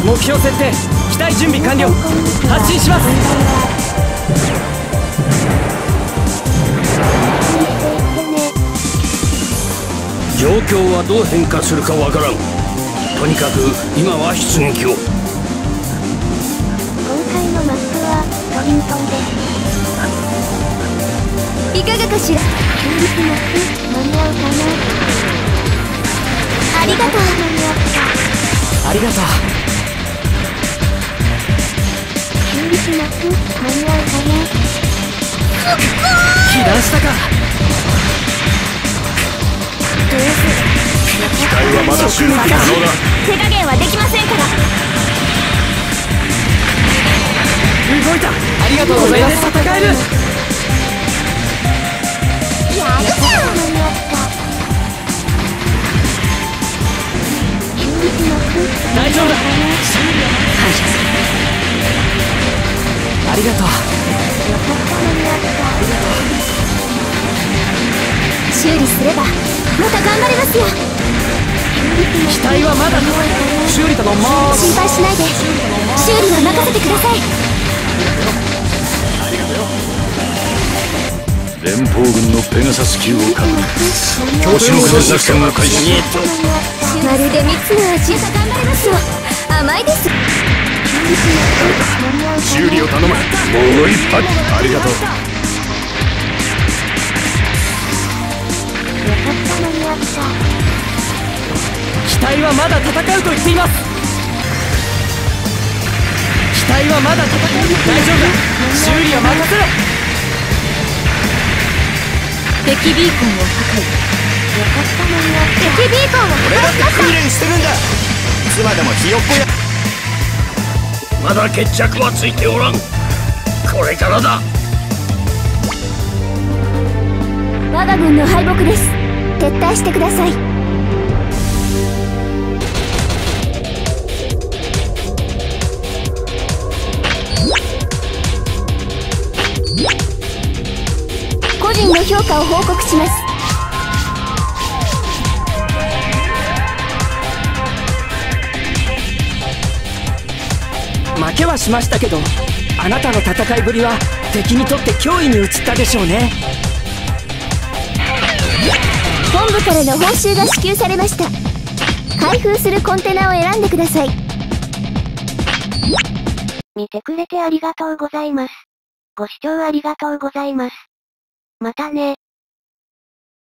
目標設定、機体準備完了。発進します。 状況はどう変化するかわからん。とにかく今は出撃を。 今回のマップはトリントンです。いかがかしら。休日マップ間に合うかな。ありがとう。間に合った。 ありがとう。 休日マップ間に合うかな。 被弾したか。 機体はまだ修理可能だ。 手加減はできませんから。 動いた。ありがとうございます。戦える。 やるじゃん。間に合った。休日マップ大丈夫だ。 感謝する。 ありがとう。 よかった間に合った。修理すればまた頑張れますよ。 機体はまだ修理とのもう心配しないで。修理は任せてください。 連邦軍のペガサス級を確認。強襲の作戦を開始。 まるで蜜の味。頑張りますよ。甘いです。 修理を頼む。もう一発。ありがとう。 機体はまだ戦うと言っています。機体はまだ戦う。大丈夫だ。修理は任せろ。 敵ビーコンを破壊。敵ビーコンを破壊しました。 訓練してるんだ。いつまでもひよっこや。 まだ決着はついておらん。これからだ。 我が軍の敗北です。撤退してください。個人の評価を報告します。 負けはしましたけど、あなたの戦いぶりは敵にとって脅威に移ったでしょうね。 本部からの報酬が支給されました。開封するコンテナを選んでください。見てくれてありがとうございます。ご視聴ありがとうございます。またね。